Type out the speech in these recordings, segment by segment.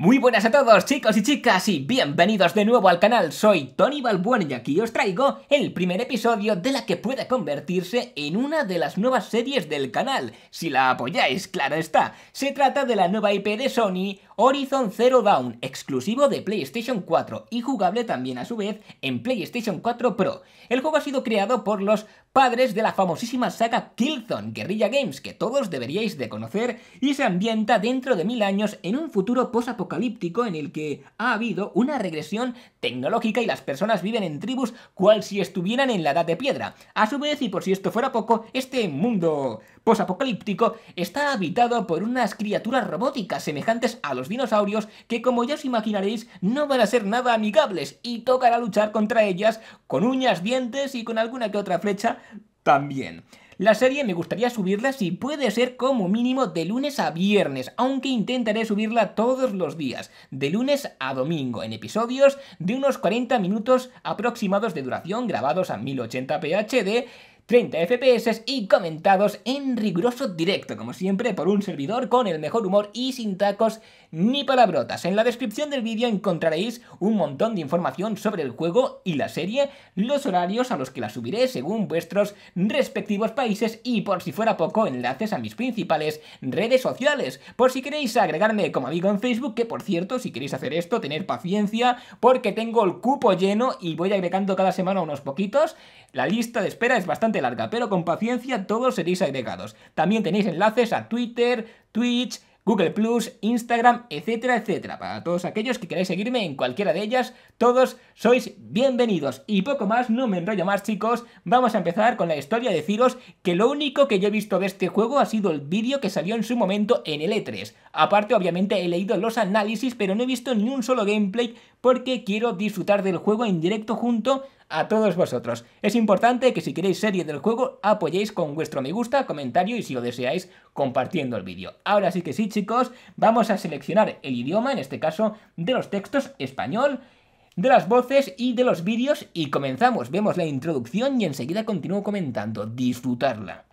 Muy buenas a todos, chicos y chicas, y bienvenidos de nuevo al canal. Soy Tony Balbuena y aquí os traigo el primer episodio de la que puede convertirse en una de las nuevas series del canal, si la apoyáis, claro está. Se trata de la nueva IP de Sony, Horizon Zero Dawn, exclusivo de PlayStation 4 y jugable también a su vez en PlayStation 4 Pro. El juego ha sido creado por los padres de la famosísima saga Killzone, Guerrilla Games, que todos deberíais de conocer, y se ambienta dentro de 1000 años en un futuro post-apocalíptico en el que ha habido una regresión tecnológica y las personas viven en tribus cual si estuvieran en la Edad de Piedra. A su vez, y por si esto fuera poco, este mundo post-apocalíptico está habitado por unas criaturas robóticas semejantes a los dinosaurios que, como ya os imaginaréis, no van a ser nada amigables y tocará luchar contra ellas con uñas, dientes y con alguna que otra flecha también. La serie me gustaría subirla si puede ser como mínimo de lunes a viernes, aunque intentaré subirla todos los días, de lunes a domingo, en episodios de unos 40 minutos aproximados de duración, grabados a 1080p HD, 30 FPS y comentados en riguroso directo, como siempre, por un servidor con el mejor humor y sin tacos ni palabrotas. En la descripción del vídeo encontraréis un montón de información sobre el juego y la serie, los horarios a los que la subiré según vuestros respectivos países y, por si fuera poco, enlaces a mis principales redes sociales, por si queréis agregarme como amigo en Facebook, que por cierto, si queréis hacer esto, tener paciencia, porque tengo el cupo lleno y voy agregando cada semana unos poquitos. La lista de espera es bastante larga, pero con paciencia todos seréis agregados. También tenéis enlaces a Twitter, Twitch, Google+, Instagram, etcétera, etcétera. Para todos aquellos que queráis seguirme en cualquiera de ellas, todos sois bienvenidos. Y poco más, no me enrollo más, chicos. Vamos a empezar con la historia. Deciros que lo único que yo he visto de este juego ha sido el vídeo que salió en su momento en el E3. Aparte, obviamente, he leído los análisis, pero no he visto ni un solo gameplay porque quiero disfrutar del juego en directo junto a todos vosotros. Es importante que si queréis serie del juego apoyéis con vuestro me gusta, comentario y si lo deseáis compartiendo el vídeo. Ahora sí que sí, chicos, vamos a seleccionar el idioma, en este caso de los textos, español, de las voces y de los vídeos y comenzamos. Vemos la introducción y enseguida continúo comentando. Disfrutarla.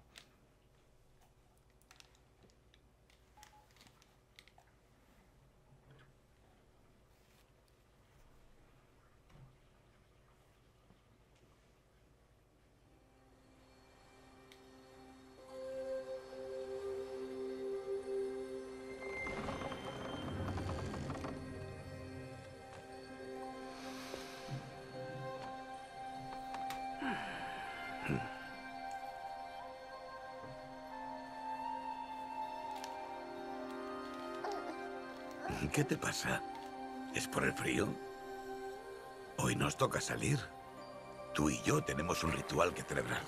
¿Qué te pasa? ¿Es por el frío? Hoy nos toca salir. Tú y yo tenemos un ritual que celebrar.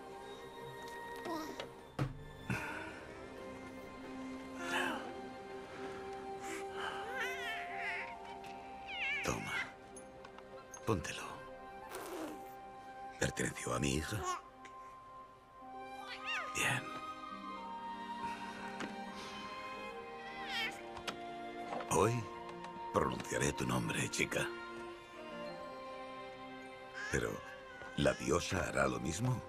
Toma. Póntelo. ¿Perteneció a mi hija? Bien. Hoy pronunciaré tu nombre, chica. Pero, ¿la diosa hará lo mismo?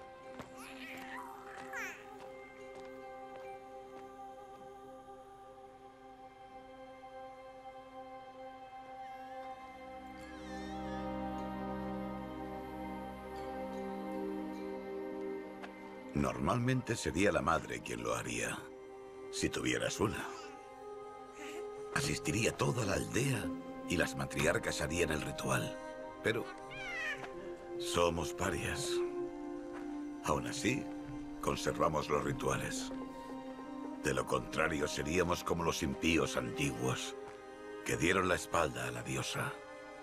Normalmente sería la madre quien lo haría, si tuvieras una. Asistiría toda la aldea y las matriarcas harían el ritual. Pero somos parias. Aún así, conservamos los rituales. De lo contrario, seríamos como los impíos antiguos que dieron la espalda a la diosa.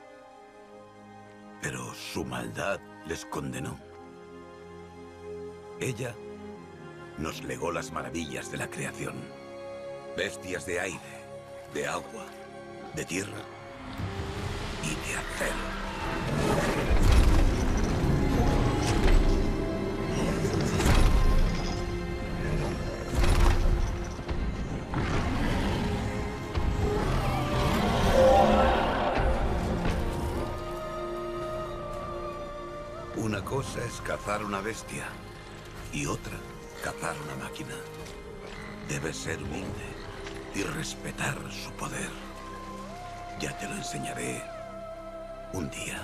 Pero su maldad les condenó. Ella nos legó las maravillas de la creación. Bestias de aire, de agua, de tierra y de acero. Una cosa es cazar una bestia y otra, cazar una máquina. Debes ser humilde y respetar su poder. Ya te lo enseñaré un día.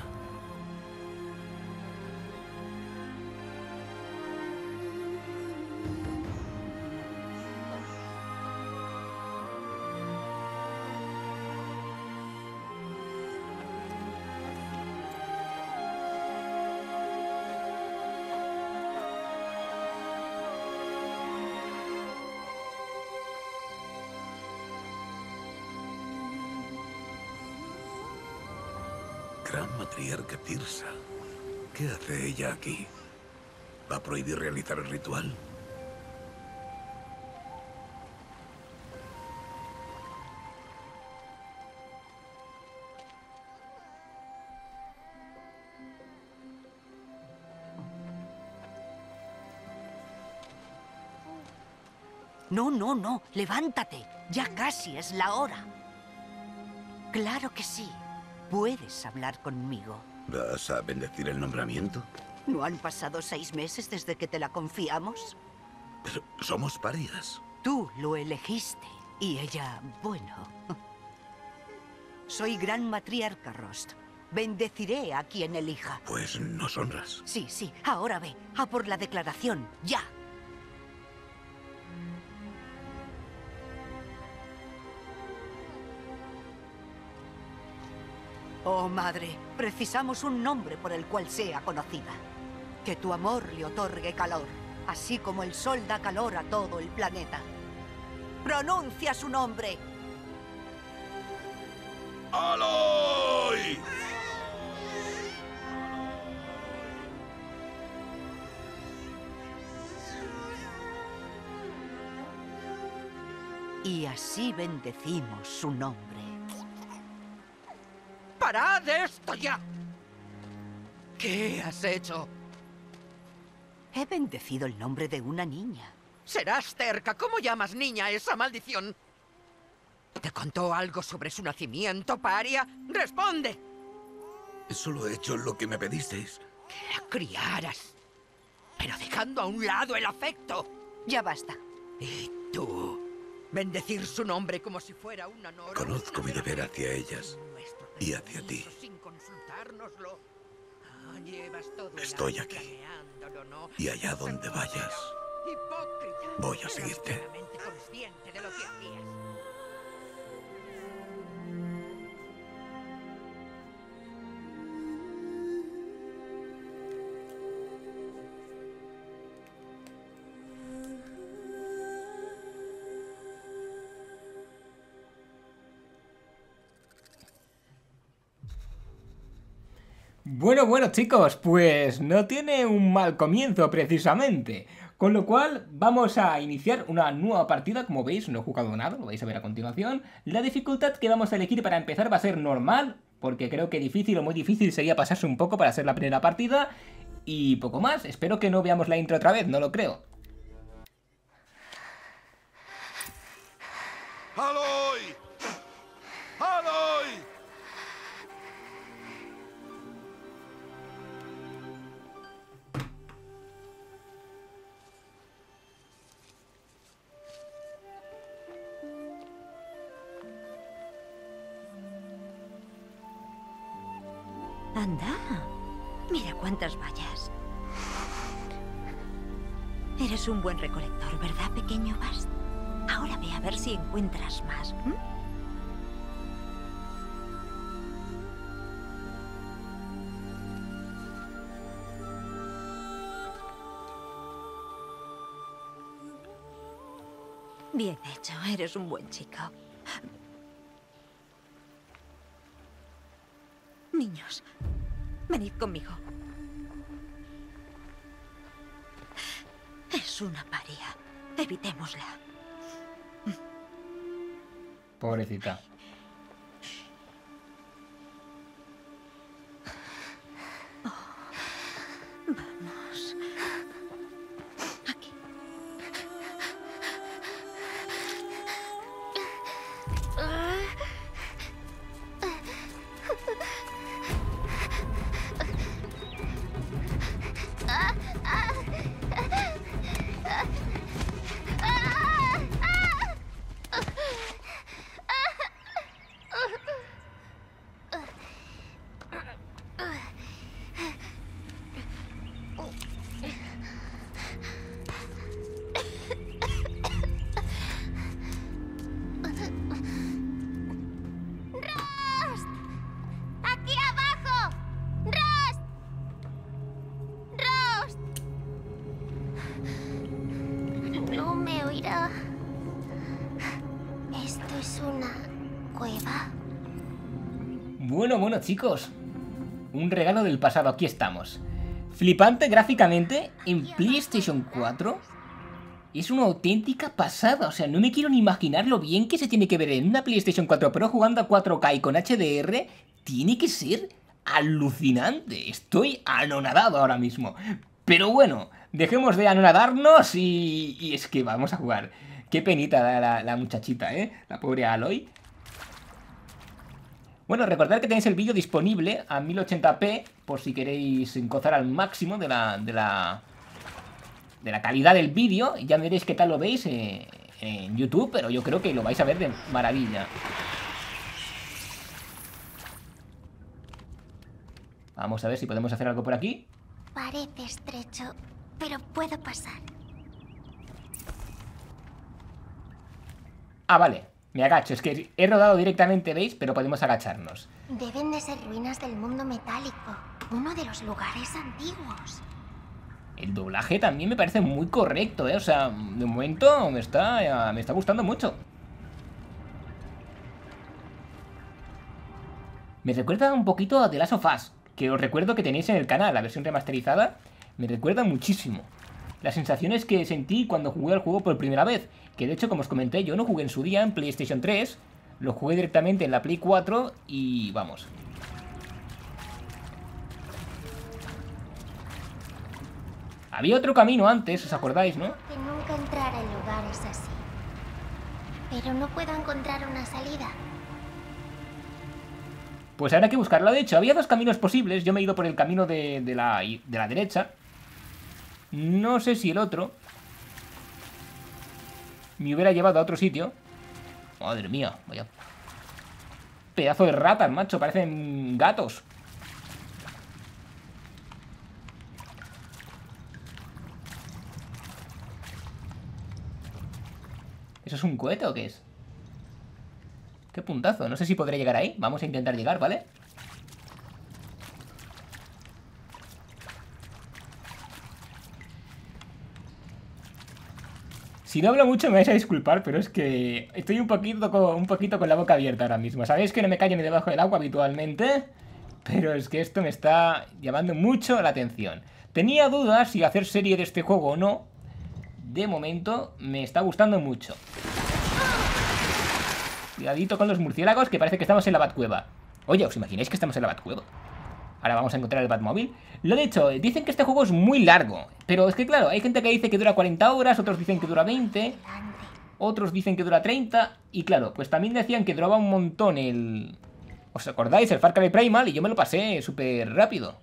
Gran matriarca Tirsa. ¿Qué hace ella aquí? ¿Va a prohibir realizar el ritual? No, no, no. Levántate. Ya casi es la hora. Claro que sí. Puedes hablar conmigo. ¿Vas a bendecir el nombramiento? ¿No han pasado 6 meses desde que te la confiamos? Pero somos parias. Tú lo elegiste. Y ella, bueno... Soy gran matriarca, Rost. Bendeciré a quien elija. Pues nos honras. Sí, sí. Ahora ve. A por la declaración. ¡Ya! Oh, madre, precisamos un nombre por el cual sea conocida. Que tu amor le otorgue calor, así como el sol da calor a todo el planeta. ¡Pronuncia su nombre! ¡Aloy! Y así bendecimos su nombre. ¡Parad esto ya! ¿Qué has hecho? He bendecido el nombre de una niña. Serás terca. ¿Cómo llamas niña a esa maldición? ¿Te contó algo sobre su nacimiento, paria? ¡Responde! Solo he hecho lo que me pedisteis. Que la criaras. Pero dejando a un lado el afecto. Ya basta. ¿Y tú? Bendecir su nombre como si fuera un honor. Conozco mi deber hacia ellas y hacia ti. Sin consultárnoslo. Llevas todo el Estoy año aquí. planeándolo, ¿no? Y allá donde vayas, Hipócrita. voy a Eras seguirte. plenamente consciente de lo que hacías. Bueno chicos, pues no tiene un mal comienzo precisamente. Con lo cual vamos a iniciar una nueva partida. Como veis no he jugado nada, lo vais a ver a continuación. La dificultad que vamos a elegir para empezar va a ser normal, porque creo que difícil o muy difícil sería pasarse un poco para ser la primera partida. Y poco más, espero que no veamos la intro otra vez, no lo creo. ¡Aloy! ¡Aloy! Anda, mira cuántas vallas. Eres un buen recolector, ¿verdad, pequeño Bast? Ahora ve a ver si encuentras más. ¿M? Bien hecho, eres un buen chico. Niños, venid conmigo. Es una paria. Evitémosla. Pobrecita. Vamos. Aquí. cueva? Bueno, chicos. Un regalo del pasado, aquí estamos. Flipante gráficamente en PlayStation 4. Es una auténtica pasada, o sea, no me quiero ni imaginar lo bien que se tiene que ver en una PlayStation 4 Pro jugando a 4K y con HDR. Tiene que ser alucinante, estoy anonadado ahora mismo. Pero bueno, dejemos de anonadarnos y es que vamos a jugar. Qué penita da la muchachita, la pobre Aloy. Bueno, recordad que tenéis el vídeo disponible a 1080p por si queréis gozar al máximo de la calidad del vídeo. Ya veréis qué tal lo veis en YouTube, pero yo creo que lo vais a ver de maravilla. Vamos a ver si podemos hacer algo por aquí. Parece estrecho, pero puedo pasar. Ah, vale, me agacho. Es que he rodado directamente, ¿veis? Pero podemos agacharnos. Deben de ser ruinas del mundo metálico, uno de los lugares antiguos. El doblaje también me parece muy correcto, O sea, de momento me está gustando mucho. Me recuerda un poquito a The Last of Us, que os recuerdo que tenéis en el canal, la versión remasterizada. Me recuerda muchísimo las sensaciones que sentí cuando jugué al juego por primera vez. Que de hecho, como os comenté, yo no jugué en su día en PlayStation 3. Lo jugué directamente en la Play 4 y vamos. Había otro camino antes, ¿os acordáis, no? Que nunca entrara en lugares así. Pero no puedo encontrar una salida. Pues habrá que buscarlo. De hecho, había dos caminos posibles. Yo me he ido por el camino de la derecha. No sé si el otro me hubiera llevado a otro sitio. Madre mía, vaya pedazo de ratas, macho. Parecen gatos. ¿Eso es un cohete o qué es? Qué puntazo, no sé si podré llegar ahí. Vamos a intentar llegar, ¿vale? Si no hablo mucho me vais a disculpar, pero es que estoy un poquito con la boca abierta ahora mismo. Sabéis que no me callo ni debajo del agua habitualmente, pero es que esto me está llamando mucho la atención. Tenía dudas si hacer serie de este juego o no. De momento me está gustando mucho. Cuidadito con los murciélagos, que parece que estamos en la Batcueva. Oye, ¿os imagináis que estamos en la Batcueva? Ahora vamos a encontrar el Batmóvil. Lo dicho, dicen que este juego es muy largo. Pero es que claro, hay gente que dice que dura 40 horas, otros dicen que dura 20, otros dicen que dura 30. Y claro, pues también decían que duraba un montón el... ¿Os acordáis? El Far Cry Primal, y yo me lo pasé súper rápido.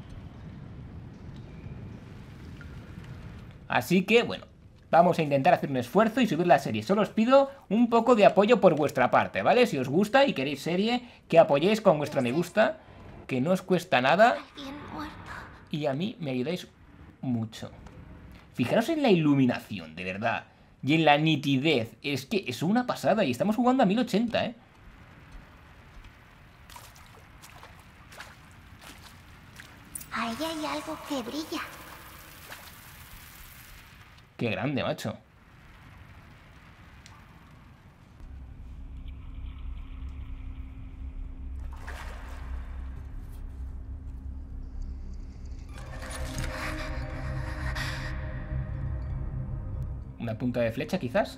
Así que, bueno, vamos a intentar hacer un esfuerzo y subir la serie. Solo os pido un poco de apoyo por vuestra parte, ¿vale? Si os gusta y queréis serie, que apoyéis con vuestra me gusta, que no os cuesta nada. Y a mí me ayudáis mucho. Fijaros en la iluminación, de verdad. Y en la nitidez. Es que es una pasada. Y estamos jugando a 1080, ¿eh? Ahí hay algo que brilla. Qué grande, macho. Una punta de flecha, quizás.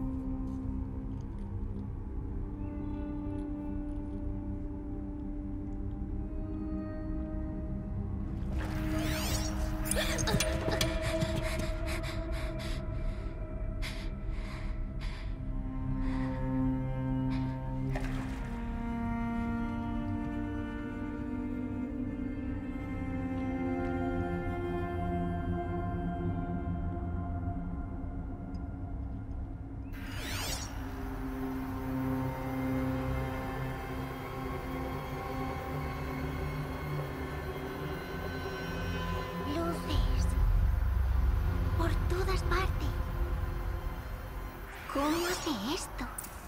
¿Cómo hace esto?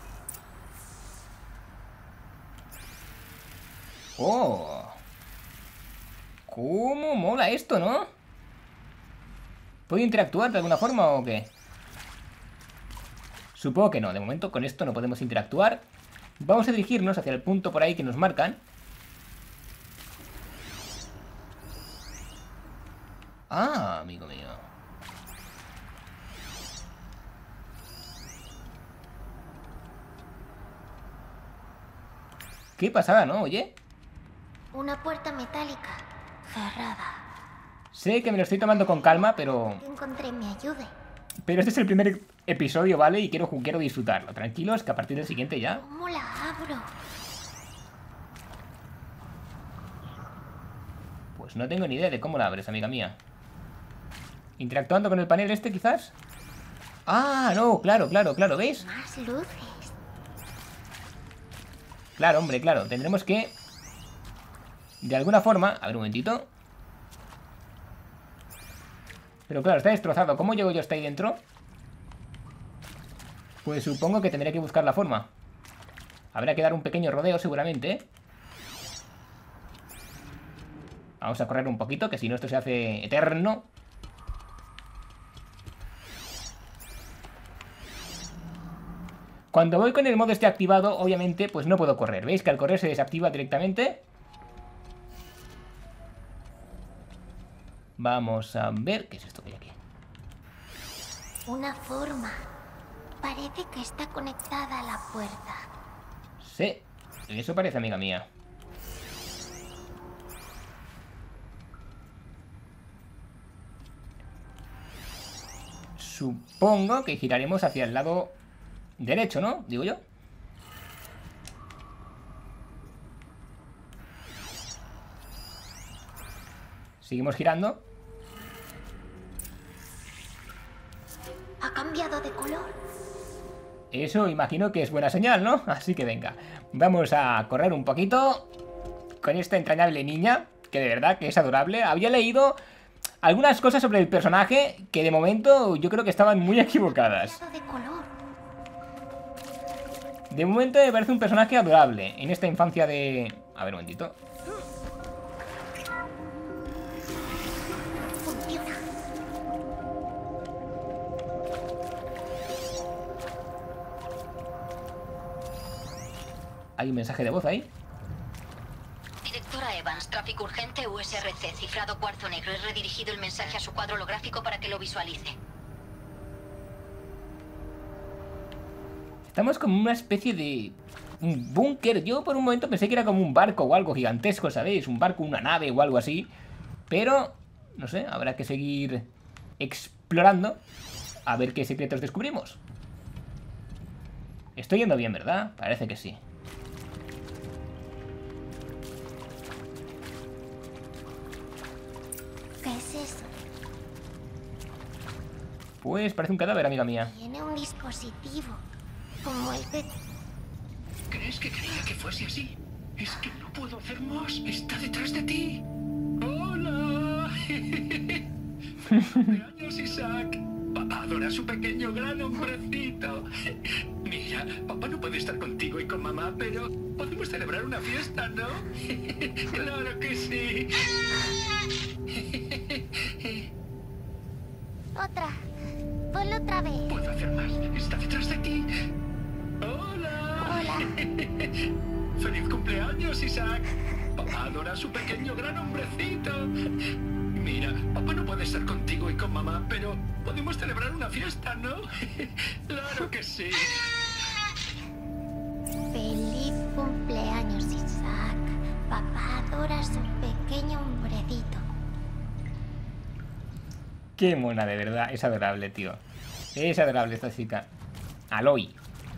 ¡Oh! ¿Cómo mola esto, no? ¿Puedo interactuar de alguna forma o qué? Supongo que no, de momento con esto no podemos interactuar. Vamos a dirigirnos hacia el punto por ahí que nos marcan. Ah, amigo mío. Qué pasada, ¿no? Oye. Una puerta metálica. Cerrada. Sé que me lo estoy tomando con calma, pero... Que encontré me ayude. Pero este es el primer episodio, ¿vale? Y quiero disfrutarlo. Tranquilos, que a partir del siguiente ya... ¿Cómo la abro? Pues no tengo ni idea de cómo la abres, amiga mía. ¿Interactuando con el panel este, quizás? Ah, no, claro, ¿veis? Más luces. Claro, hombre, claro. Tendremos que... De alguna forma... A ver, un momentito. Pero claro, está destrozado. ¿Cómo llego yo hasta ahí dentro? Pues supongo que tendré que buscar la forma. Habrá que dar un pequeño rodeo seguramente, ¿eh? Vamos a correr un poquito, que si no esto se hace eterno. Cuando voy con el modo este activado, obviamente, pues no puedo correr. ¿Veis que al correr se desactiva directamente? Vamos a ver... ¿Qué es esto que hay aquí? Una forma. Parece que está conectada a la puerta. Sí, eso parece, amiga mía. Supongo que giraremos hacia el lado derecho, ¿no? Digo yo. Seguimos girando. Ha cambiado de color. Eso imagino que es buena señal, ¿no? Así que venga, vamos a correr un poquito con esta entrañable niña, que de verdad que es adorable. Había leído algunas cosas sobre el personaje que de momento yo creo que estaban muy equivocadas. De color. De momento me parece un personaje adorable en esta infancia de... A ver, un momentito. Funciona. Hay un mensaje de voz ahí. Directora Evans, tráfico urgente USRC, cifrado cuarzo negro. He redirigido el mensaje a su cuadro holográfico para que lo visualice. Estamos como una especie de... un búnker. Yo por un momento pensé que era como un barco o algo gigantesco, ¿sabéis? Un barco, una nave o algo así. Pero, no sé, habrá que seguir explorando a ver qué secretos descubrimos. Estoy yendo bien, ¿verdad? Parece que sí. ¿Qué es eso? Pues parece un cadáver, amiga mía. Tiene un dispositivo. Como el que... ¿Crees que quería que fuese así? Es que no puedo hacer más. Está detrás de ti. ¡Hola! ¡Cumpleaños, Isaac! Papá adora a su pequeño gran hombrecito. Mira, papá no puede estar contigo y con mamá, pero podemos celebrar una fiesta, ¿no? ¡Claro que sí! Otra. Ponlo otra vez. Puedo hacer más. Está detrás de ti. ¡Hola! Hola. ¡Feliz cumpleaños, Isaac! Papá adora a su pequeño gran hombrecito. Mira, papá no puede estar contigo y con mamá, pero podemos celebrar una fiesta, ¿no? ¡Claro que sí! Feliz cumpleaños, Isaac. Papá adora a su pequeño hombrecito. Qué mona, de verdad. Es adorable, tío. Es adorable esta chica. Aloy.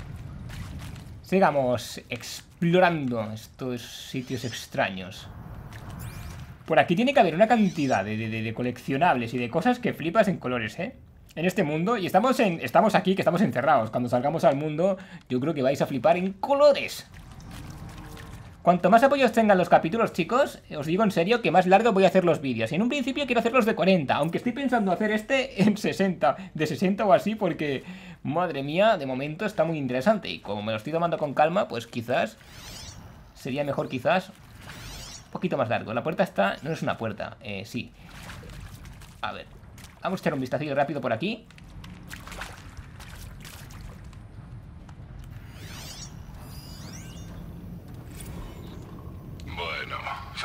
Sigamos explorando estos sitios extraños. Por aquí tiene que haber una cantidad de coleccionables y de cosas que flipas en colores, ¿eh? En este mundo. Y estamos aquí, que estamos encerrados. Cuando salgamos al mundo, yo creo que vais a flipar en colores. Cuanto más apoyos tengan los capítulos, chicos, os digo en serio que más largo voy a hacer los vídeos. Y en un principio quiero hacerlos de 40, aunque estoy pensando hacer este en 60, de 60 o así, porque, madre mía, de momento está muy interesante. Y como me lo estoy tomando con calma, pues quizás sería mejor quizás un poquito más largo. La puerta está... no es una puerta, sí. A ver, vamos a echar un vistacillo rápido por aquí.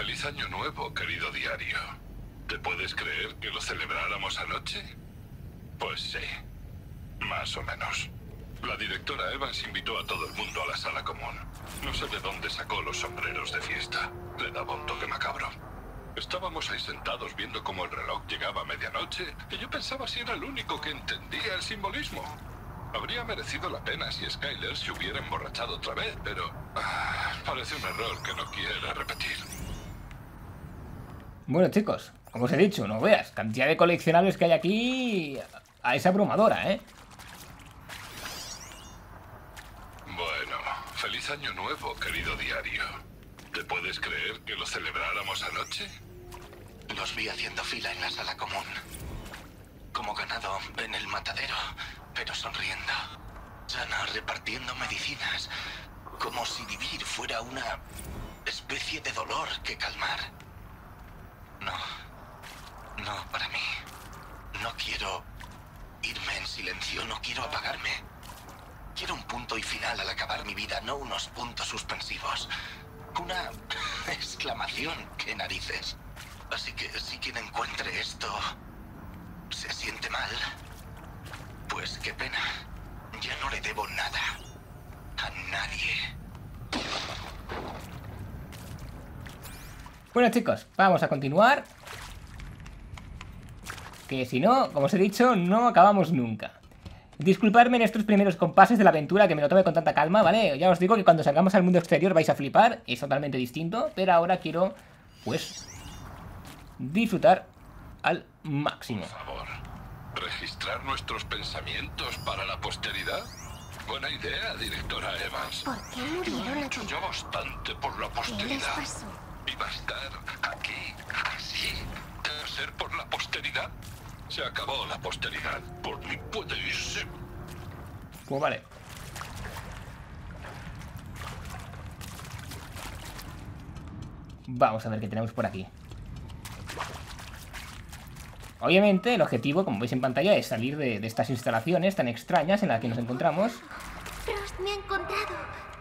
Feliz año nuevo, querido diario. ¿Te puedes creer que lo celebráramos anoche? Pues sí, más o menos. La directora Evans invitó a todo el mundo a la sala común. No sé de dónde sacó los sombreros de fiesta. Le daba un toque macabro. Estábamos ahí sentados viendo cómo el reloj llegaba a medianoche y yo pensaba si era el único que entendía el simbolismo. Habría merecido la pena si Skyler se hubiera emborrachado otra vez, pero parece un error que no quiere repetir. Bueno, chicos, como os he dicho, no veas, cantidad de coleccionables que hay aquí es abrumadora, ¿eh? Bueno, feliz año nuevo, querido diario. ¿Te puedes creer que lo celebráramos anoche? Los vi haciendo fila en la sala común. Como ganado en el matadero, pero sonriendo. Sana repartiendo medicinas. Como si vivir fuera una especie de dolor que calmar. No para mí. No quiero irme en silencio, no quiero apagarme. Quiero un punto y final al acabar mi vida, no unos puntos suspensivos. Una exclamación, qué narices. Así que si quien encuentre esto se siente mal, pues qué pena. Ya no le debo nada a nadie. Bueno, chicos, vamos a continuar. Que si no, como os he dicho, no acabamos nunca. Disculpadme en estos primeros compases de la aventura, que me lo tome con tanta calma, ¿vale? Ya os digo que cuando salgamos al mundo exterior vais a flipar, es totalmente distinto, pero ahora quiero, pues, disfrutar al máximo. Por favor, registrar nuestros pensamientos para la posteridad. Buena idea, directora Evans. ¿Por qué murieron He hecho aquí? ya bastante por la ¿Qué les posteridad. pasó? Iba a estar aquí, así, de ser por la posteridad. Se acabó la posteridad. Por mí puede irse. Pues vale. Vamos a ver qué tenemos por aquí. Obviamente el objetivo, como veis en pantalla, es salir de estas instalaciones tan extrañas en las que nos encontramos. Frost me ha encontrado.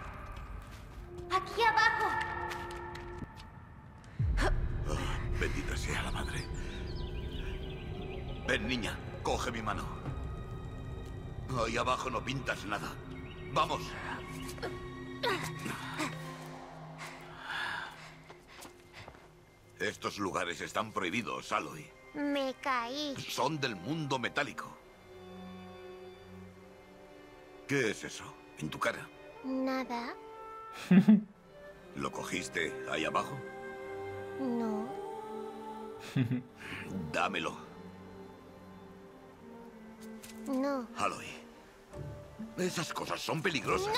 Aquí abajo. Bendita sea la madre. Ven, niña, coge mi mano. Ahí abajo no pintas nada. ¡Vamos! Estos lugares están prohibidos, Aloy. Me caí. Son del mundo metálico. ¿Qué es eso? ¿En tu cara? Nada. ¿Lo cogiste ahí abajo? No. Dámelo, No. Aloy. Esas cosas son peligrosas.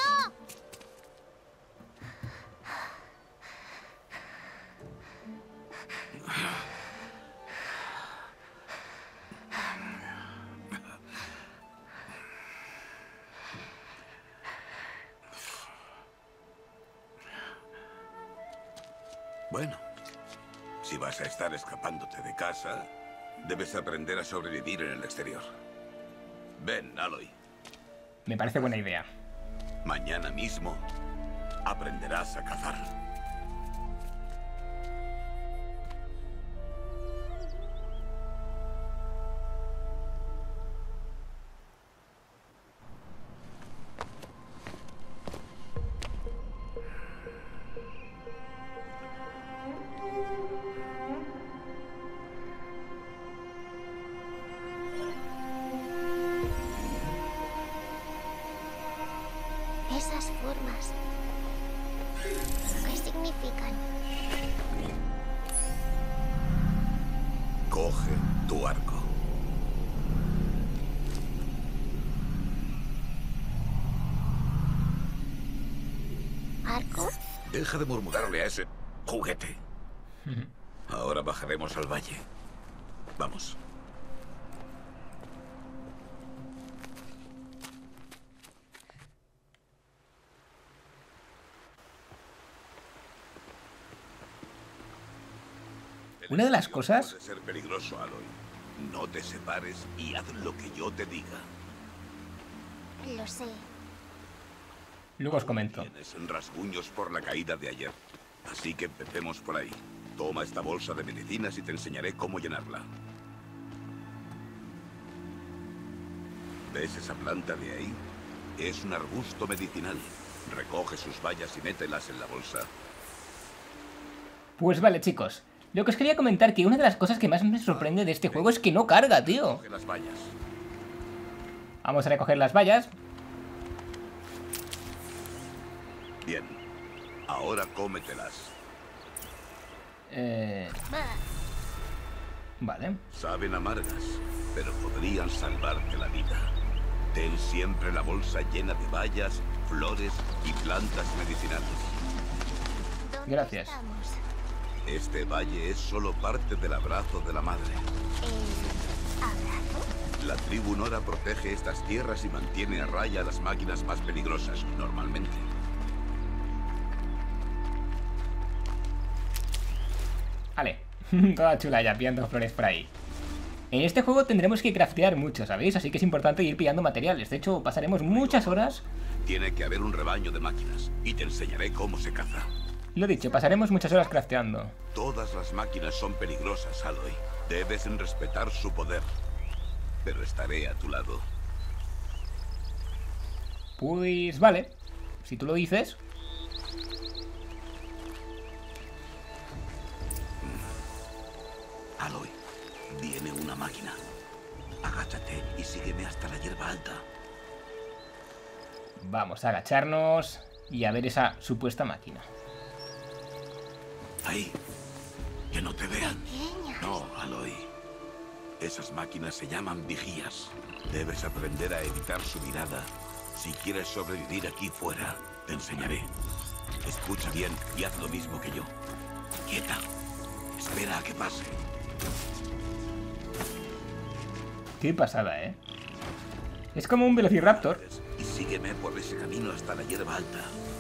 Bueno, si vas a estar escapándote de casa, debes aprender a sobrevivir en el exterior. Ven, Aloy. Me parece buena idea. Mañana mismo aprenderás a cazar. Esas formas. ¿Qué significan? Coge tu arco. ¿Arco? Deja de murmurarle a ese juguete. Ahora bajaremos al valle. Vamos. Una de las cosas... Puede ser peligroso, Aloy. No te separes y haz lo que yo te diga. Lo sé. Luego os comento. Tienes rasguños por la caída de ayer. Así que empecemos por ahí. Toma esta bolsa de medicinas y te enseñaré cómo llenarla. ¿Ves esa planta de ahí? Es un arbusto medicinal. Recoge sus bayas y mételas en la bolsa. Pues vale, chicos. Lo que os quería comentar, que una de las cosas que más me sorprende de este juego es que no carga, tío. Recoge las bayas. Vamos a recoger las bayas. Bien. Ahora cómetelas. Vale. Saben amargas, pero podrían salvarte la vida. Ten siempre la bolsa llena de bayas, flores y plantas medicinales. ¿Dónde Gracias. estamos? Este valle es solo parte del abrazo de la madre. ¿El abrazo? La tribu Nora protege estas tierras y mantiene a raya a las máquinas más peligrosas, normalmente. Vale. Toda chula ya, pillando flores por ahí. En este juego tendremos que craftear mucho, ¿sabéis? Así que es importante ir pillando materiales. De hecho, pasaremos muchas horas. Tiene que haber un rebaño de máquinas y te enseñaré cómo se caza. Lo dicho, pasaremos muchas horas crafteando. Todas las máquinas son peligrosas, Aloy. Debes respetar su poder. Pero estaré a tu lado. Pues vale. Si tú lo dices. Aloy, viene una máquina. Agáchate y sígueme hasta la hierba alta. Vamos a agacharnos y a ver esa supuesta máquina. Ahí. Que no te vean. Pequeña. No, Aloy. Esas máquinas se llaman vigías. Debes aprender a evitar su mirada si quieres sobrevivir aquí fuera. Te enseñaré. Escucha bien y haz lo mismo que yo. Quieta. Espera a que pase. Qué pasada, ¿eh? Es como un velociraptor. Y sígueme por ese camino hasta la hierba alta.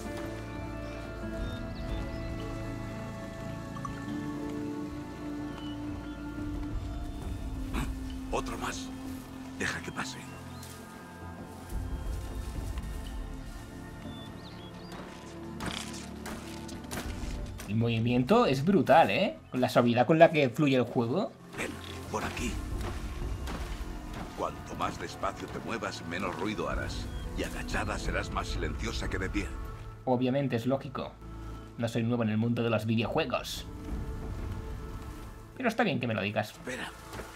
Otro más. Deja que pase. El movimiento es brutal, ¿eh? Con la suavidad con la que fluye el juego. Ven, por aquí. Cuanto más despacio te muevas, menos ruido harás. Y agachada serás más silenciosa que de pie. Obviamente es lógico. No soy nuevo en el mundo de los videojuegos. Pero está bien que me lo digas. Espera.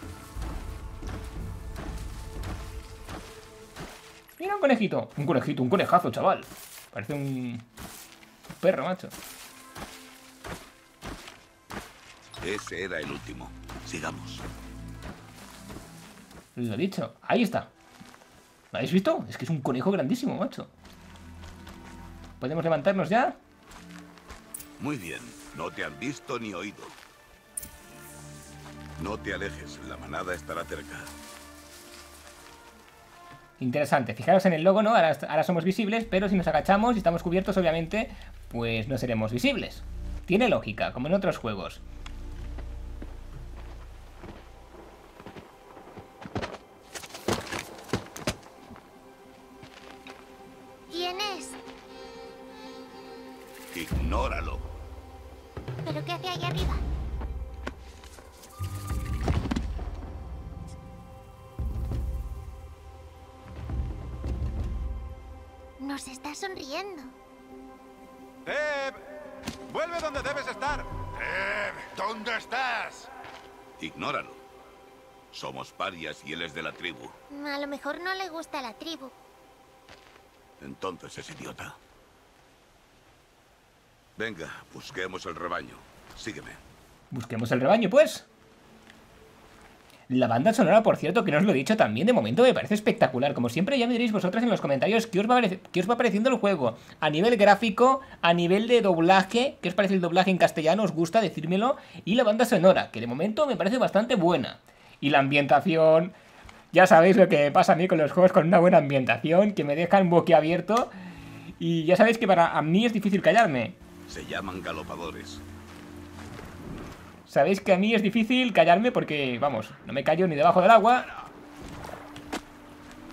Mira un conejito. Un conejito, un conejazo, chaval. Parece un perro, macho. Ese era el último. Sigamos. Lo dicho. Ahí está. ¿Lo habéis visto? Es que es un conejo grandísimo, macho. ¿Podemos levantarnos ya? Muy bien. No te han visto ni oído. No te alejes. La manada estará cerca. Interesante. Fijaros en el logo, ¿no? Ahora somos visibles, pero si nos agachamos y estamos cubiertos, obviamente, pues no seremos visibles. Tiene lógica, como en otros juegos. ¿Quién es? Ignóralo. ¿Pero qué hace ahí arriba? Nos está sonriendo. ¡Vuelve donde debes estar! ¿Dónde estás? Ignóralo. Somos parias y él es de la tribu. A lo mejor no le gusta la tribu. Entonces es idiota. Venga, busquemos el rebaño. Sígueme. Busquemos el rebaño, pues. La banda sonora, por cierto, que no os lo he dicho también, de momento me parece espectacular. Como siempre, ya me diréis vosotras en los comentarios qué os va pareciendo el juego. A nivel gráfico, a nivel de doblaje, qué os parece el doblaje en castellano, os gusta, decírmelo. Y la banda sonora, que de momento me parece bastante buena. Y la ambientación, ya sabéis lo que pasa a mí con los juegos con una buena ambientación, que me dejan boquiabierto. Y ya sabéis que para mí es difícil callarme. Se llaman galopadores. Sabéis que a mí es difícil callarme porque, vamos, no me callo ni debajo del agua.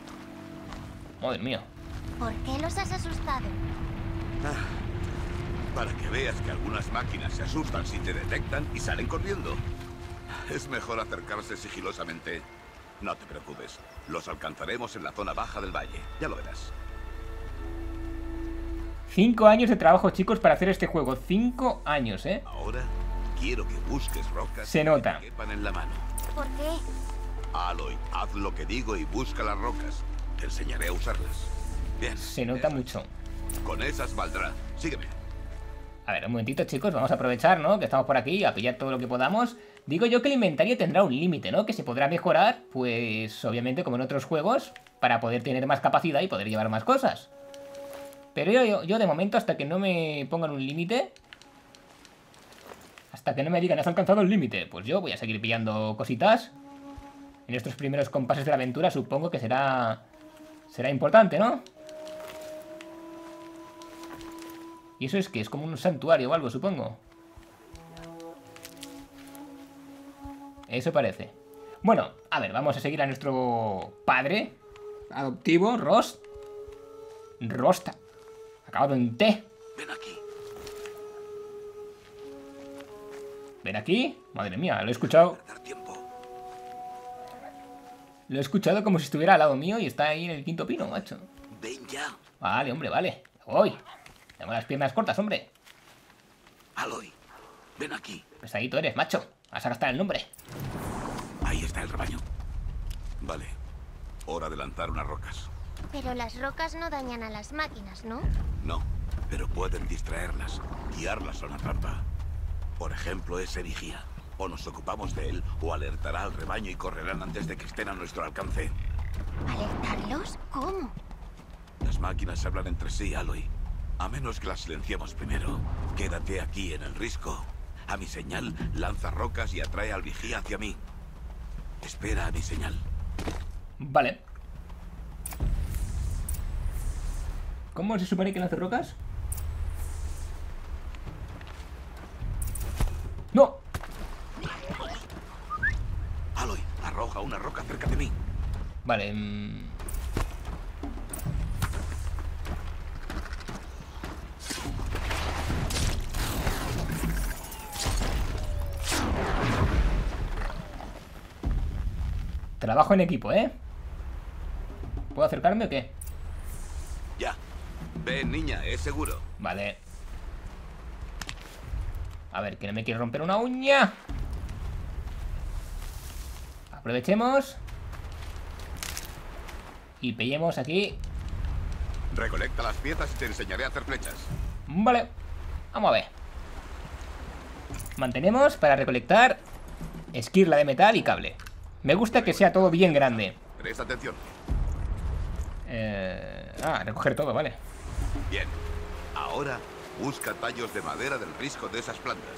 Madre mía. ¿Por qué los has asustado? Para que veas que algunas máquinas se asustan si te detectan y salen corriendo. Es mejor acercarse sigilosamente. No te preocupes, los alcanzaremos en la zona baja del valle, ya lo verás. 5 años de trabajo, chicos, para hacer este juego. 5 años, ¿eh? Ahora quiero que busques rocas Se nota. que quepan en la mano. ¿Por qué? Aloy, haz lo que digo y busca las rocas. Te enseñaré a usarlas. Bien. Se nota mucho. Con esas valdrá. Sígueme. A ver, un momentito, chicos, vamos a aprovechar, ¿no? Que estamos por aquí, a pillar todo lo que podamos. Digo yo que el inventario tendrá un límite, ¿no? Que se podrá mejorar, pues, obviamente, como en otros juegos, para poder tener más capacidad y poder llevar más cosas. Pero yo de momento, hasta que no me pongan un límite, hasta que no me digan, has alcanzado el límite, pues yo voy a seguir pillando cositas. En estos primeros compases de la aventura supongo que será importante, ¿no? Y eso es que es como un santuario o algo, supongo. Eso parece. Bueno, a ver, vamos a seguir a nuestro padre adoptivo, Rosta. Acabado en T. Ven aquí. ¿Ven aquí? Madre mía, lo he escuchado. Lo he escuchado como si estuviera al lado mío y está ahí en el quinto pino, macho. Ven ya. Vale, hombre, vale. Voy. Tengo las piernas cortas, hombre. Aloy, ven aquí. Pesadito eres, macho. Vas a gastar el nombre. Ahí está el rebaño. Vale. Hora de lanzar unas rocas. Pero las rocas no dañan a las máquinas, ¿no? No, pero pueden distraerlas, guiarlas a una trampa. Por ejemplo, ese vigía. O nos ocupamos de él, o alertará al rebaño y correrán antes de que estén a nuestro alcance. ¿Alertarlos? ¿Cómo? Las máquinas hablan entre sí, Aloy. A menos que las silenciemos primero. Quédate aquí en el risco. A mi señal, lanza rocas y atrae al vigía hacia mí. Espera a mi señal. Vale. ¿Cómo se supone que lance rocas? ¡No! Aloy, arroja una roca cerca de mí. Vale. Trabajo en equipo, ¿eh? ¿Puedo acercarme o qué? Ya. Ven, niña, es seguro. Vale. A ver, que no me quiere romper una uña. Aprovechemos. Y pillemos aquí. Recolecta las piezas y te enseñaré a hacer flechas. Vale. Vamos a ver. Mantenemos para recolectar esquirla de metal y cable. Me gusta que sea todo bien grande. Presta atención. Recoger todo, vale. Bien. Ahora busca tallos de madera del risco de esas plantas.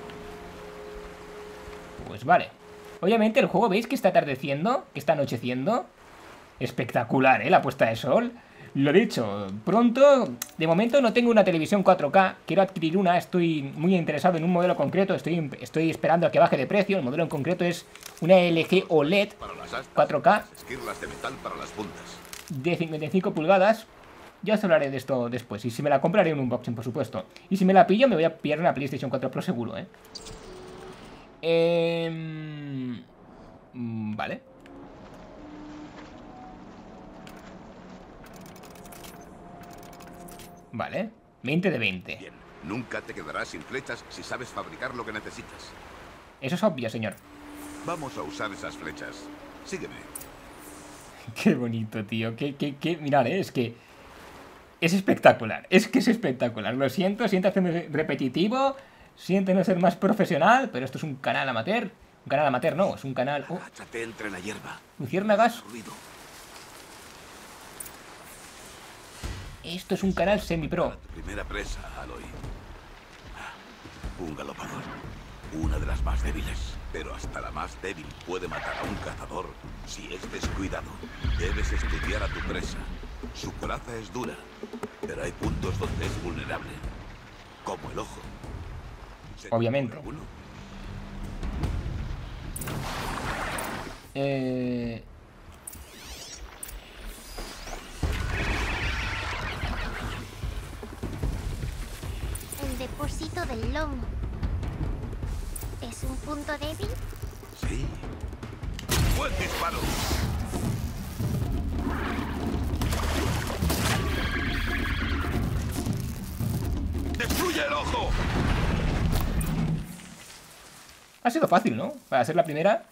Pues vale. Obviamente el juego, ¿veis que está atardeciendo? Que está anocheciendo. Espectacular, ¿eh? La puesta de sol. Lo dicho, pronto, de momento no tengo una televisión 4K. Quiero adquirir una, estoy muy interesado en un modelo concreto. Estoy esperando a que baje de precio. El modelo en concreto es una LG OLED 4K esquirlas de metal para las puntas. de 55 pulgadas. Ya os hablaré de esto después. Y si me la compraré en un unboxing, por supuesto. Y si me la pillo, me voy a pillar una PlayStation 4 Pro seguro, ¿eh? Vale. Vale. 20 de 20. Bien. Nunca te quedarás sin flechas si sabes fabricar lo que necesitas. Eso es obvio, señor. Vamos a usar esas flechas. Sígueme. Qué bonito, tío. Mirad, es que es espectacular. Es que es espectacular. Lo siento hacerme repetitivo. Siento no ser más profesional, pero esto es un canal amateur. Un canal amateur no, es un canal... Agáchate entre la hierba. Luciérnagas. Ruido. Esto es un canal semi-pro. Primera presa, Aloy. Un galopador. Una de las más débiles. Pero hasta la más débil puede matar a un cazador si es descuidado. Debes estudiar a tu presa. Su coraza es dura, pero hay puntos donde es vulnerable. Como el ojo. Obviamente. El de reposito del lomo. ¿Es un punto débil? Sí. ¡Buen disparo! ¡Destruye el ojo! Ha sido fácil, ¿no? Para ser la primera.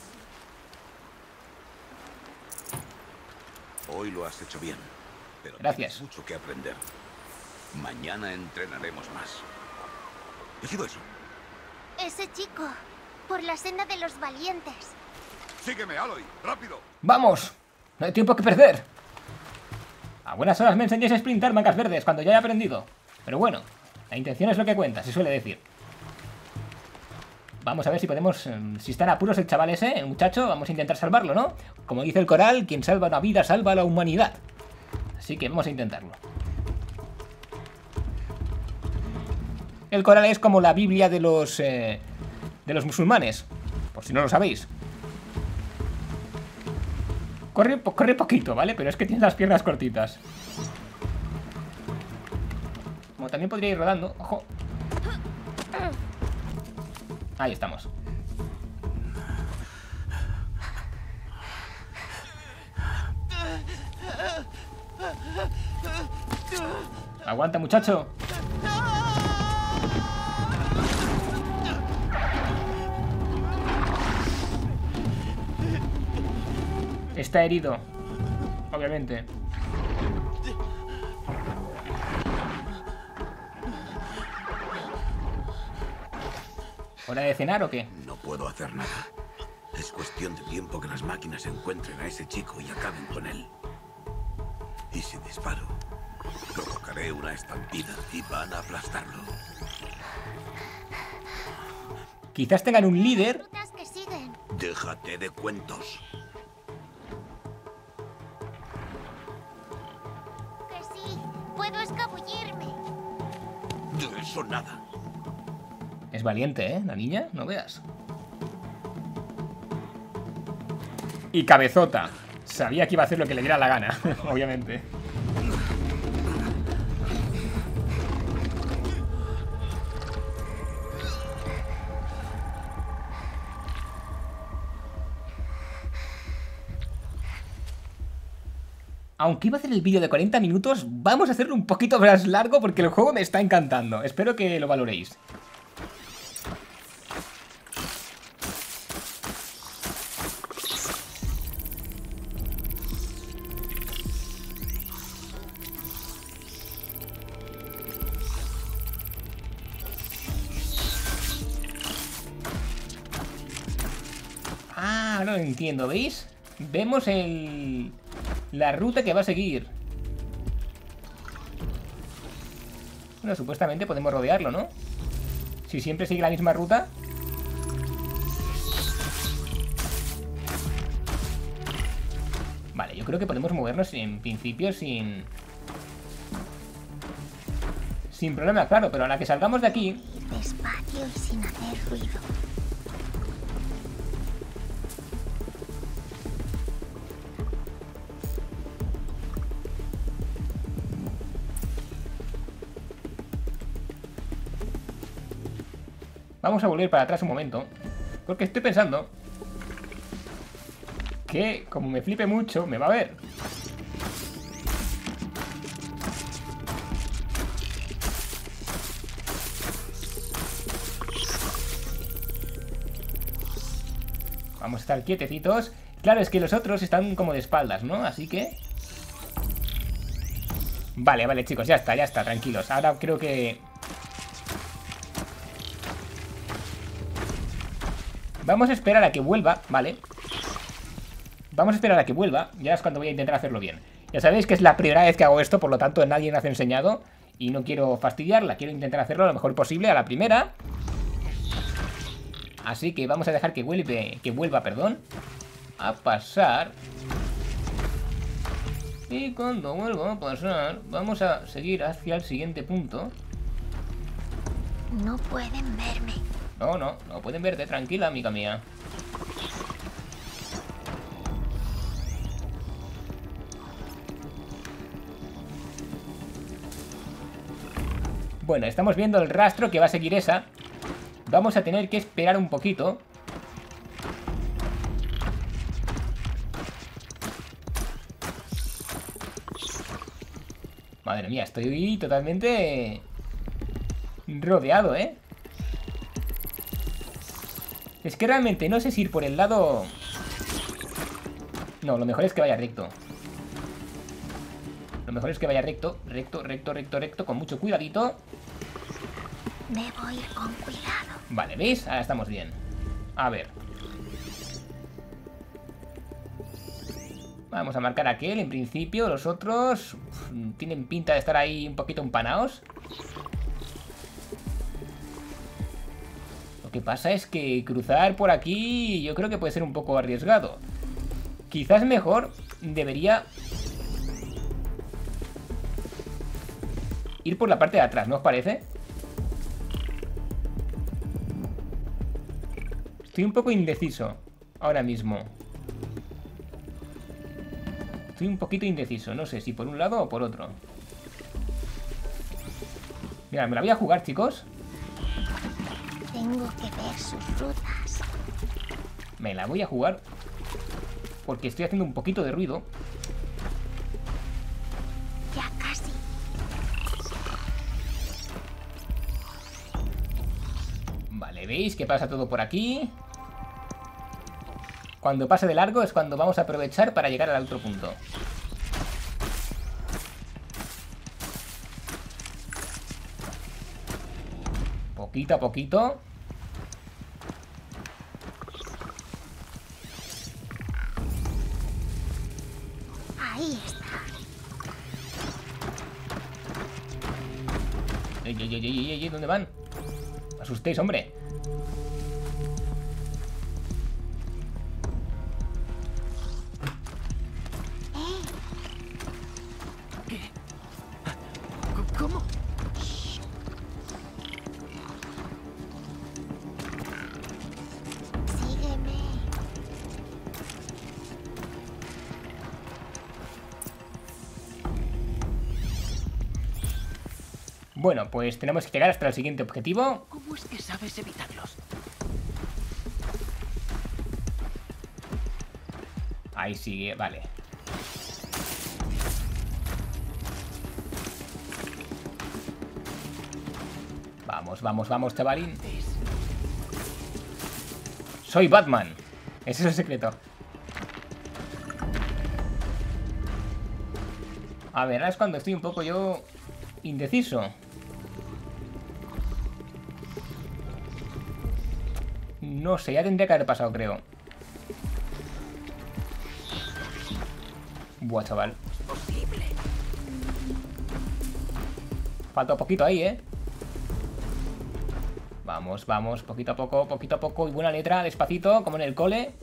Hoy lo has hecho bien. Pero gracias. Tienes mucho que aprender. Mañana entrenaremos más. ¿Qué ha sido eso? Ese chico. Por la senda de los valientes. Sígueme, Aloy. ¡Rápido! ¡Vamos! No hay tiempo que perder. A buenas horas me enseñáis a sprintar mangas verdes cuando ya he aprendido. Pero bueno, la intención es lo que cuenta, se suele decir. Vamos a ver si podemos... Si está en apuros el chaval ese, el muchacho, vamos a intentar salvarlo, ¿no? Como dice el coral, quien salva una vida salva a la humanidad. Así que vamos a intentarlo. El coral es como la Biblia de los musulmanes, por si no lo sabéis. Corre poquito, ¿vale? Pero es que tiene las piernas cortitas. Como también podría ir rodando. ¡Ojo! Ahí estamos. Aguanta, muchacho. Está herido, obviamente. ¿Hora de cenar o qué? No puedo hacer nada. Es cuestión de tiempo que las máquinas encuentren a ese chico y acaben con él. Y si disparo, provocaré una estampida y van a aplastarlo. Quizás tengan un líder. Que siguen. Déjate de cuentos. Que sí, puedo escabullirme. De eso nada. Es valiente, ¿eh? La niña, no veas. Y cabezota. Sabía que iba a hacer lo que le diera la gana, obviamente. Aunque iba a hacer el vídeo de 40 minutos, vamos a hacerlo un poquito más largo porque el juego me está encantando. Espero que lo valoréis. Ah, no lo entiendo, ¿veis? Vemos la ruta que va a seguir. Bueno, supuestamente podemos rodearlo, ¿no? Si siempre sigue la misma ruta. Vale, yo creo que podemos movernos en principio sin problema, claro, pero a la que salgamos de aquí... Despacio y sin hacer ruido. Vamos a volver para atrás un momento, porque estoy pensando que, como me flipe mucho, me va a ver. Vamos a estar quietecitos. Claro, es que los otros están como de espaldas, ¿no? Así que... Vale, vale, chicos, ya está, tranquilos. Ahora creo que... Vamos a esperar a que vuelva, ¿vale? Vamos a esperar a que vuelva. Ya es cuando voy a intentar hacerlo bien. Ya sabéis que es la primera vez que hago esto, por lo tanto nadie me ha enseñado. Y no quiero fastidiarla, quiero intentar hacerlo lo mejor posible a la primera. Así que vamos a dejar que vuelva, perdón, a pasar. Y cuando vuelva a pasar, vamos a seguir hacia el siguiente punto. No pueden verme. No pueden verte, tranquila, amiga mía. Bueno, estamos viendo el rastro que va a seguir esa. Vamos a tener que esperar un poquito. Madre mía, estoy totalmente rodeado, ¿eh? Es que realmente no sé si ir por el lado... No, lo mejor es que vaya recto. Lo mejor es que vaya recto, recto, con mucho cuidadito. Debo ir con cuidado. Vale, ¿veis? Ahora estamos bien. A ver. Vamos a marcar aquel, en principio. Los otros tienen pinta de estar ahí un poquito empanados. Lo que pasa es que cruzar por aquí yo creo que puede ser un poco arriesgado. Quizás mejor debería ir por la parte de atrás, ¿no os parece? Estoy un poco indeciso ahora mismo. Estoy un poquito indeciso, no sé si por un lado o por otro. Mira, me la voy a jugar, chicos. Tengo que ver sus rutas. Me la voy a jugar porque estoy haciendo un poquito de ruido. Ya casi. Vale, ¿veis que pasa todo por aquí? Cuando pase de largo es cuando vamos a aprovechar para llegar al otro punto. Poquito a poquito. Ahí está. Ey, ¿dónde van? No asustéis, hombre. ¿Cómo? Sígueme. Bueno, pues tenemos que llegar hasta el siguiente objetivo. ¿Cómo es que sabes evitarlos? Ahí sigue, vale. Vamos, chavalín. Soy Batman. Ese es el secreto. A ver, ahora es cuando estoy un poco yo indeciso. No sé, ya tendría que haber pasado, creo. Buah, chaval. Falta un poquito ahí, ¿eh? Vamos, poquito a poco. Y buena letra, despacito, como en el cole.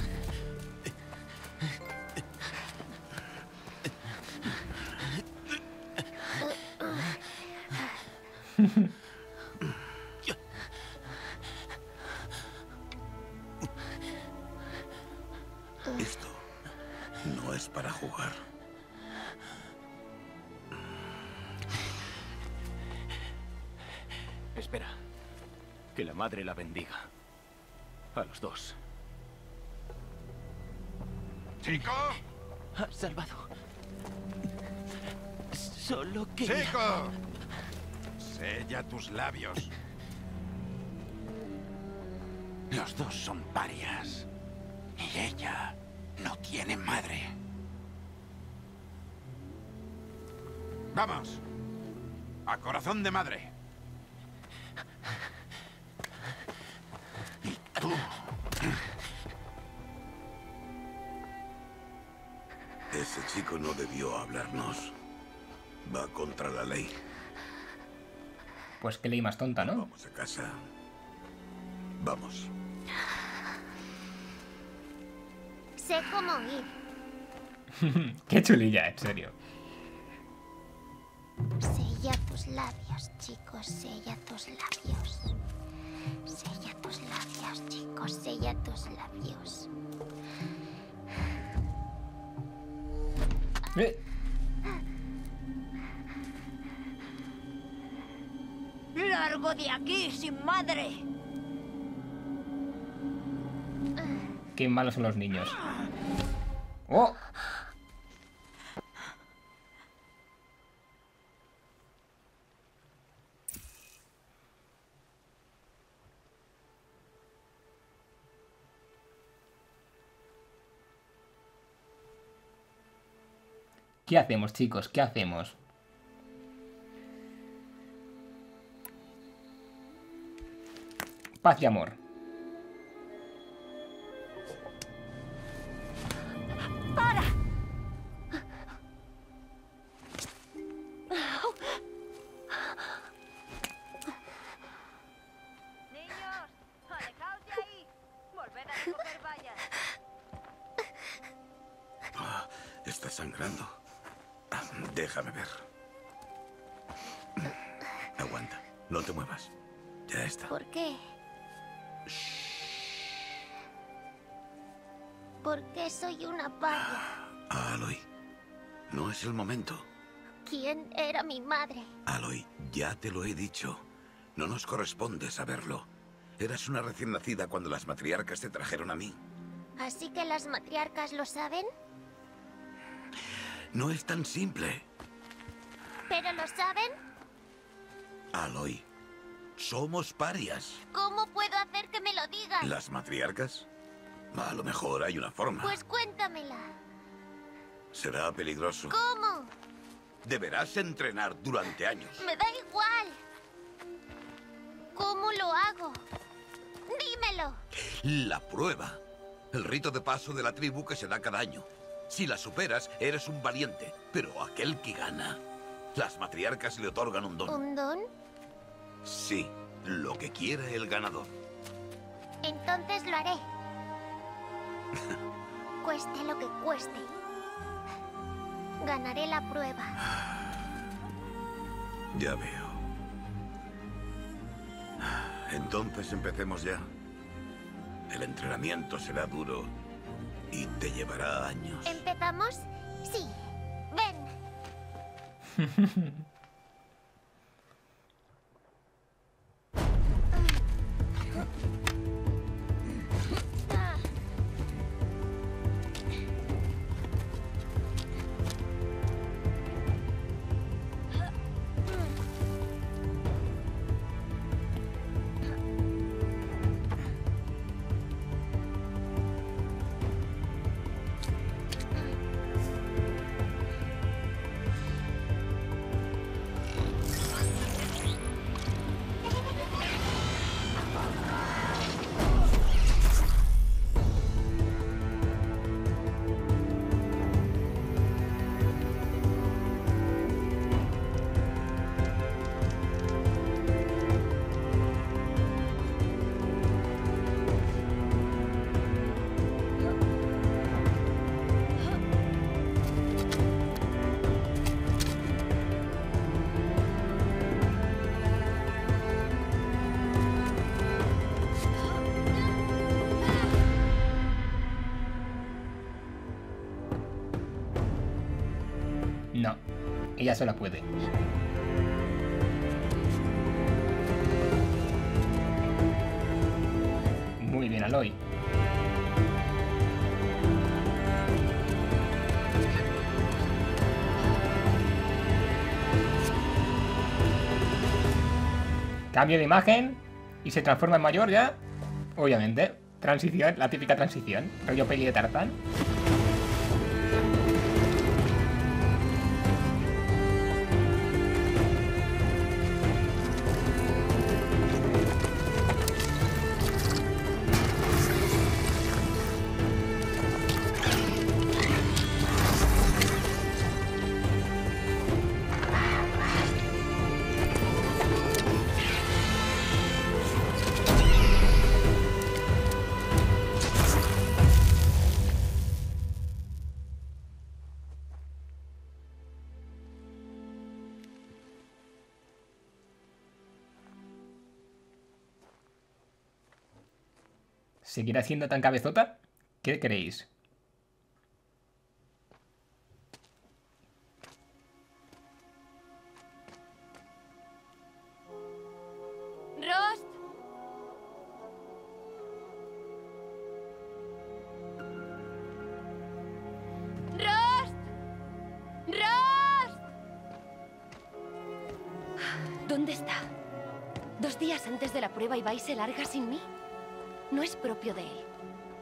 Esto no es para jugar. Espera. Que la madre la bendiga. A los dos. ¡Chico! Has salvado. Solo que... ¡Chico! Sella tus labios. Los dos son parias. Y ella no tiene madre. Vamos. A corazón de madre. Y tú. Ese chico no debió hablarnos. Va contra la ley. Pues qué ley más tonta, ¿no? Vamos a casa. Vamos. Sé cómo ir. Qué chulilla, en serio. Sella tus labios, chicos, sella tus labios. Sella tus labios, chicos, sella tus labios. salgo de aquí sin madre. Qué malos son los niños. ¡Oh! ¿Qué hacemos, chicos? ¿Qué hacemos? Paz y amor. ¡Para! Niños, alejaos de ahí. Volved a recoger vallas. Está sangrando. Déjame ver. Aguanta. No te muevas. Ya está. ¿Por qué? ¿Por qué soy una paria? Aloy, no es el momento. ¿Quién era mi madre? Aloy, ya te lo he dicho. No nos corresponde saberlo. Eras una recién nacida cuando las matriarcas te trajeron a mí. ¿Así que las matriarcas lo saben? No es tan simple. ¿Pero lo saben? Aloy, somos parias. ¿Cómo puedo hacer que me lo digan? ¿Las matriarcas? A lo mejor hay una forma. Pues cuéntamela. Será peligroso. ¿Cómo? Deberás entrenar durante años. Me da igual. ¿Cómo lo hago? Dímelo. La prueba. El rito de paso de la tribu que se da cada año. Si la superas, eres un valiente. Pero aquel que gana, las matriarcas le otorgan un don. ¿Un don? Sí, lo que quiere el ganador. Entonces lo haré. Cueste lo que cueste. Ganaré la prueba. Ya veo. Entonces empecemos ya. El entrenamiento será duro y te llevará años. ¿Empezamos? Sí. Ven. No, ella sola puede. Muy bien, Aloy. Cambio de imagen y se transforma en mayor ya. Obviamente. Transición, la típica transición. Rollo peli de Tarzán. ¿Seguirá siendo tan cabezota? ¿Qué creéis? ¿Dónde está? 2 días antes de la prueba y va y se larga sin mí. No es propio de él.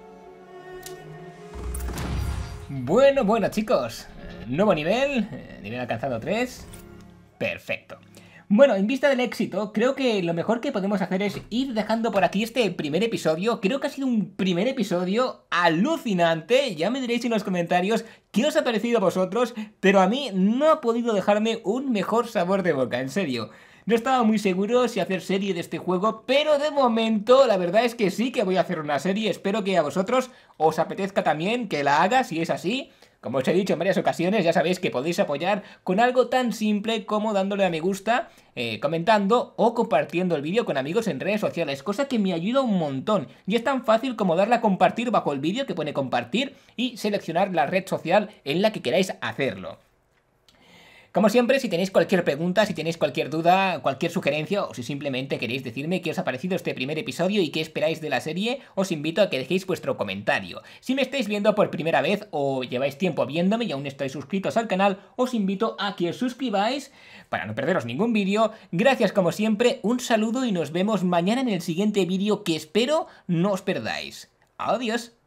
Bueno, chicos. Nuevo nivel. Nivel alcanzado 3. Perfecto. Bueno, en vista del éxito, creo que lo mejor que podemos hacer es ir dejando por aquí este primer episodio. Creo que ha sido un primer episodio alucinante. Ya me diréis en los comentarios qué os ha parecido a vosotros, pero a mí no ha podido dejarme un mejor sabor de boca, en serio. No estaba muy seguro si hacer serie de este juego, pero de momento la verdad es que sí que voy a hacer una serie. Espero que a vosotros os apetezca también que la haga, si es así. Como os he dicho en varias ocasiones, ya sabéis que podéis apoyar con algo tan simple como dándole a me gusta, comentando o compartiendo el vídeo con amigos en redes sociales, cosa que me ayuda un montón. Y es tan fácil como darle a compartir bajo el vídeo que pone compartir y seleccionar la red social en la que queráis hacerlo. Como siempre, si tenéis cualquier pregunta, si tenéis cualquier duda, cualquier sugerencia o si simplemente queréis decirme qué os ha parecido este primer episodio y qué esperáis de la serie, os invito a que dejéis vuestro comentario. Si me estáis viendo por primera vez o lleváis tiempo viéndome y aún no estáis suscritos al canal, os invito a que os suscribáis para no perderos ningún vídeo. Gracias como siempre, un saludo y nos vemos mañana en el siguiente vídeo que espero no os perdáis. Adiós.